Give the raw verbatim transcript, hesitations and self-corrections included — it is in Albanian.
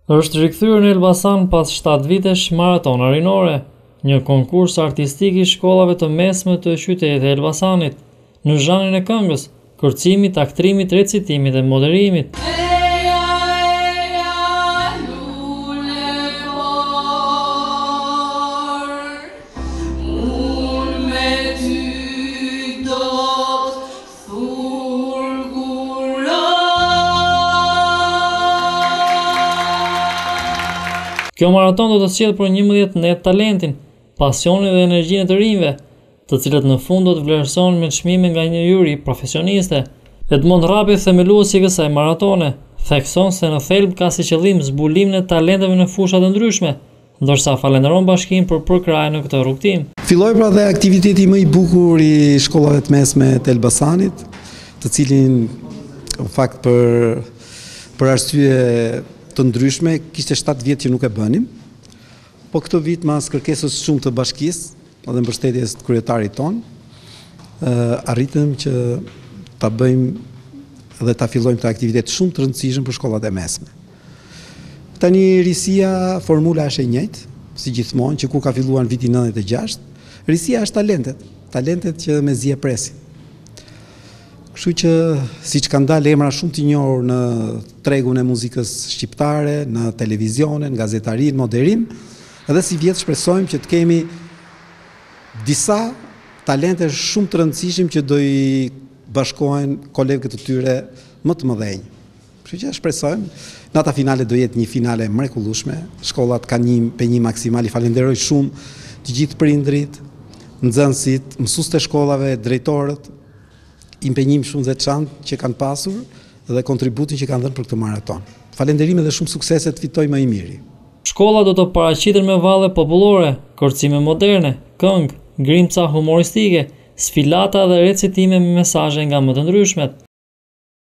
Është rikthyer në Elbasan pas shtatë vitesh maratona rinore, një konkurs artistik i shkollave të mesme të qytetit të Elbasanit, në zhanrin e këngës, kërcimit, aktrimit, recitimit dhe moderimit. Kjo maraton do të sjellë për njëmbëdhjetë net talentin, pasionin dhe energjinë të rinjve, të cilët në fund do të vlerësohen me çmime nga një jury profesioniste. Edmond Rapi, themeluesi i kësaj maratone, thekson se në thelb ka si qëllim zbulimin e talenteve në fusha të ndryshme, ndërsa falenderon bashkinë për përkrahjen në këtë rrugtim. Filloi pra dhe aktiviteti më i bukur i shkollave të mesme të Elbasanit, të cilin në fakt për për arsye të ndryshme, kishte shtatë vjet që nuk e bënim, po këtë vit mas kërkesës shumë të bashkisë dhe mbështetjes të kryetarit ton, arritëm që ta bëjmë dhe ta fillojmë këtë aktivitet shumë të rëndësishëm për shkollat e mesme. Tani risia, formula është e njëjtë, si gjithmonë, që kur ka filluar në vitin nëntëdhjetë e gjashtë, risia është talentet, talentet që me zi e presin. Kështu që, si që kanë dalë emra shumë të njohur në tregun e muzikës shqiptare, në televizione, në gazetari, në moderim, edhe si vjetë shpresojmë që të kemi disa talente shumë të rëndësishëm që do i bashkohen kolegët të tyre më të mëdhenj. Kështu që shpresojmë, nata finale do jetë një finale mrekullueshme, shkollat kanë një impenjim maksimal, i falenderoj shumë të gjithë prindrit, nxënësit, mësuesit e shkollave, drejtorët, impenjim shumë veçantë që kanë pasur dhe kontributin që kanë dhënë për këtë maraton. Falënderime dhe shumë suksese të fitoj më i miri. Shkolla do të paraqiten me valle popullore, kërcime moderne, këngë, grimca humoristike, sfilata dhe recitime me mesazhe nga më të ndryshmet.